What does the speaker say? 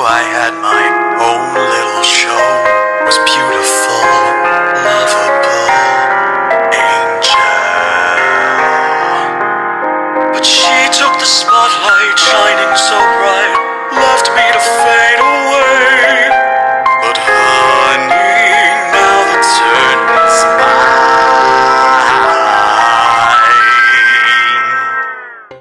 I had my own little show. Was beautiful, lovable, angel. But she took the spotlight, shining so bright, left me to fade away.